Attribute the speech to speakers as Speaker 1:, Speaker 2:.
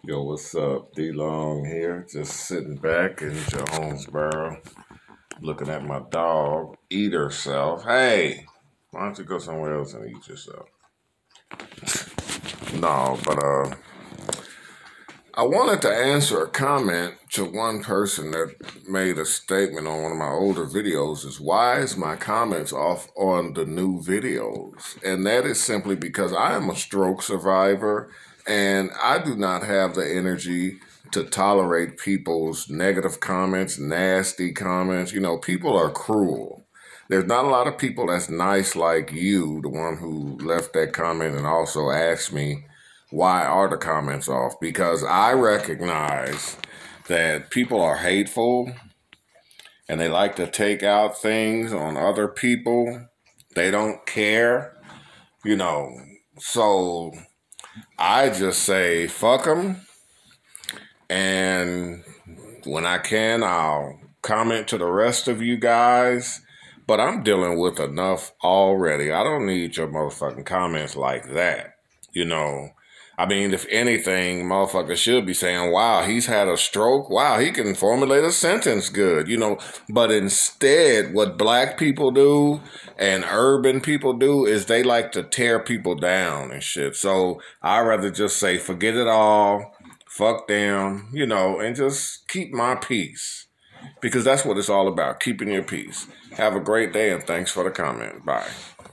Speaker 1: Yo, what's up? D-Long here, just sitting back in Jonesboro, looking at my dog eat herself. Hey, why don't you go somewhere else and eat yourself? No, but I wanted to answer a comment to one person that made a statement on one of my older videos is why is my comments off on the new videos? And that is simply because I am a stroke survivor and I do not have the energy to tolerate people's negative comments, nasty comments. You know, people are cruel. There's not a lot of people that's nice like you, the one who left that comment and also asked me why are the comments off? Because I recognize that people are hateful and they like to take out things on other people. They don't care, you know. So I just say, fuck them. And when I can, I'll comment to the rest of you guys. But I'm dealing with enough already. I don't need your motherfucking comments like that, you know. I mean, if anything, motherfucker should be saying, wow, he's had a stroke. Wow, he can formulate a sentence good, you know. But instead, what black people do and urban people do is they like to tear people down and shit. So I'd rather just say, forget it all, fuck them, you know, and just keep my peace. Because that's what it's all about, keeping your peace. Have a great day and thanks for the comment. Bye.